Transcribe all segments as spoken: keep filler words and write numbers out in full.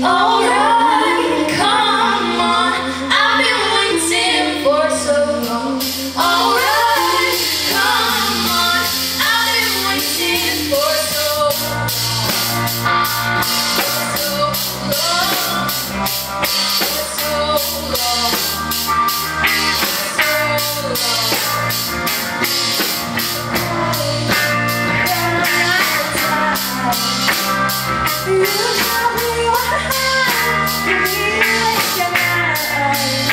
Alright, come on, I've been waiting for so long. Alright, come on, I've been waiting for so long. So long, so long, You tell me what you need your eyes.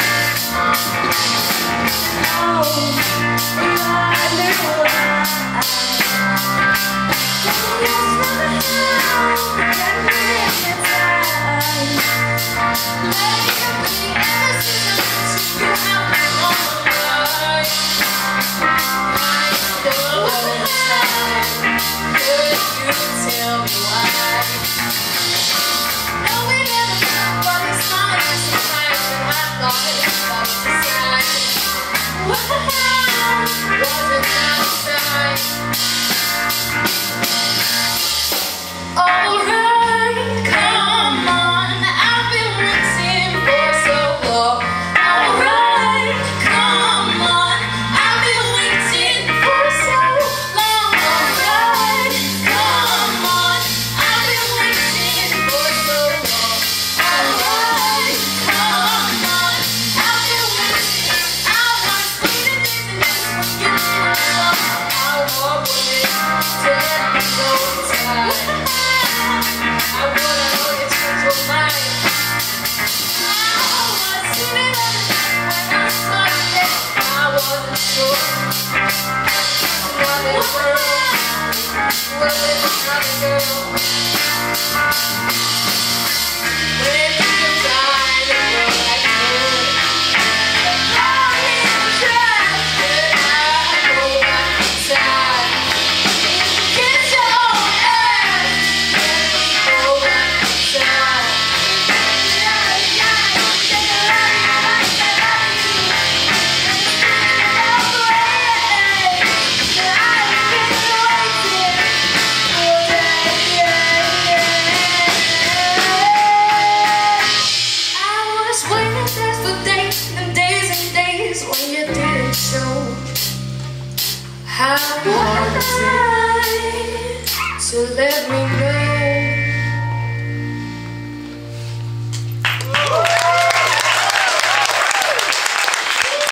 Oh, you are the one. Yes, somehow get me in time. lately, ever since I met you, you have been on my mind. I know all the time. Could you tell me why? No, we never met, but it's not like sometimes when I thought it was about to sign. What the hell was it that time? Alright, come on, I've been waiting for so long. Alright, come on, I've been waiting for so long. Alright, come on, I've been waiting for so long. Alright, come on, I've been waiting. I was waiting and this was getting long. I want it to let me know time. I wanna know you change your mind. I was sitting on the night when I saw you there. I wasn't sure. Was it her? Was it another girl? When you died, the girl I could. I didn't try, but I go back inside. Kiss your own ass. Let me go back inside. Yeah, yeah, yeah, I love you, I love you. It's been a way that I've been waiting for that, yeah, yeah. I was waiting there for days and days and days when you didn't show. How hard is it to let me know?